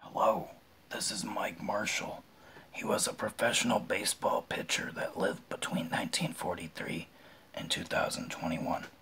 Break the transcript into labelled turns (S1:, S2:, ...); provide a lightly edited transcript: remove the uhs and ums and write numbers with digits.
S1: Hello, this is Mike Marshall. He was a professional baseball pitcher that lived between 1943 and 2021.